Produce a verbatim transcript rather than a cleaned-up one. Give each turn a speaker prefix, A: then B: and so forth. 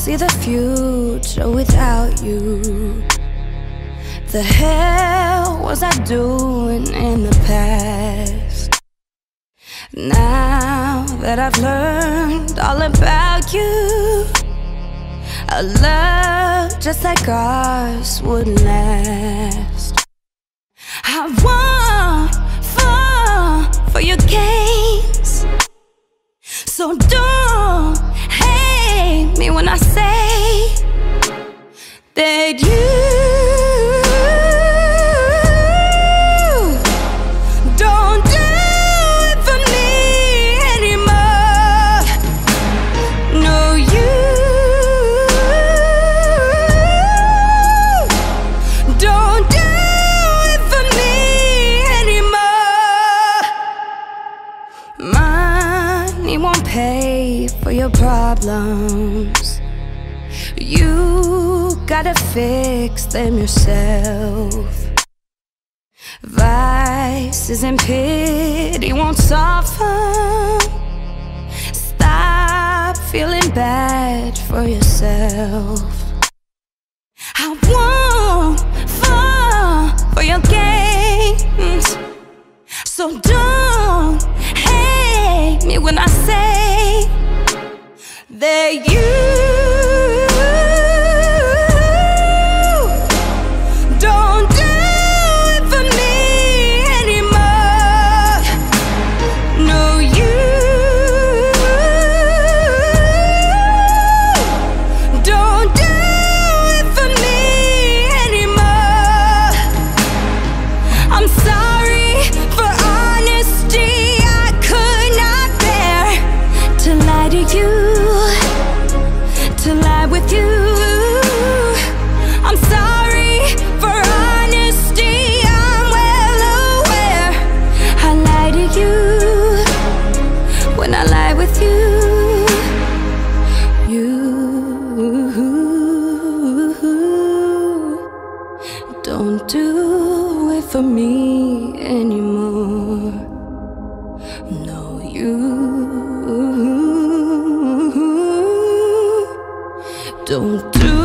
A: see the future without you. The hell was I doing in the past? Now that I've learned all about you, a love just like ours wouldn't last. I won't fall for your games, so don't hate me when I say that you don't do it for me anymore. No, you don't do it for me anymore. Money won't pay for your problems. You gotta fix them yourself. Vices and pity won't soften. Stop feeling bad for yourself. I won't fall for your games, so don't hate me when I say that you don't do it for me anymore. No, you don't do it for me anymore. I'm sorry for honesty. I could not bear to lie to you, to lie with you. I'm sorry for honesty. I'm well aware I lie to you when I lie with you. You don't do it for me anymore. No, you don't do